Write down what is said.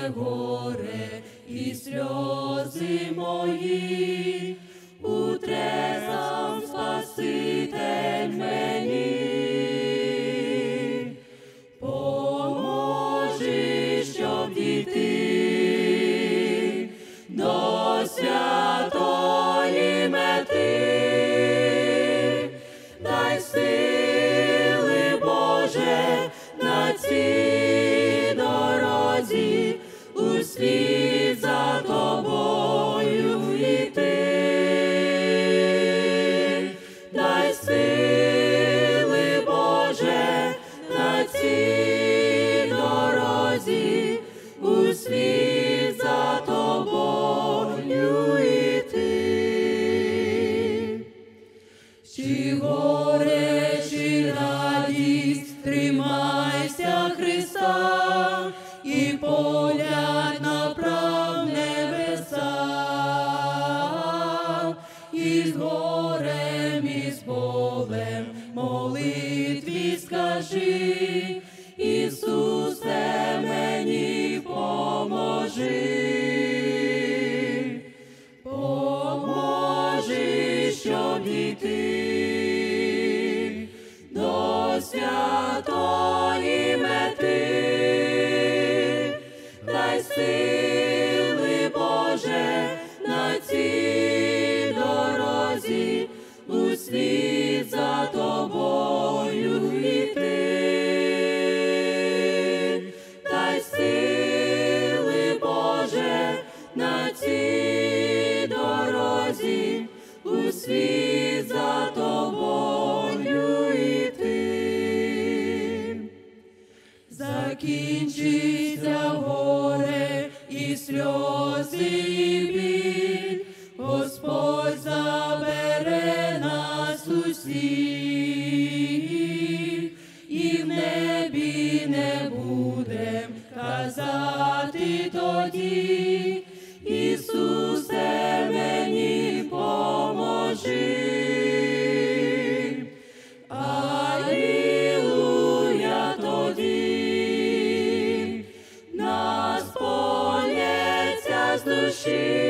горе і сльози мої, утре сам Спаситель мені. Поможи, щоб дійти до святої мети, дай сили, Боже, на цій дорозі, услід за Тобою йти. Дай сили, Боже, на цій дорозі, услід за Тобою йти. Чи горе, чи радість, тримайся Христа і поглянь на прав небеса. І з горем, і з болем молитві скажи: Ісусе, мені поможи. Поможи, щоб дійти до святої мети, дай сили, Боже, на цій дорозі, услід за Тобою йти. Дай сили, Боже, на цій дорозі, услід за Тобою йти. Закінчиться горе і сльози, і біль, Господь забере нас усіх, і в небі не будем казати тоді: Ісусе, мені поможи. Алілуя тоді, нас полється з душі.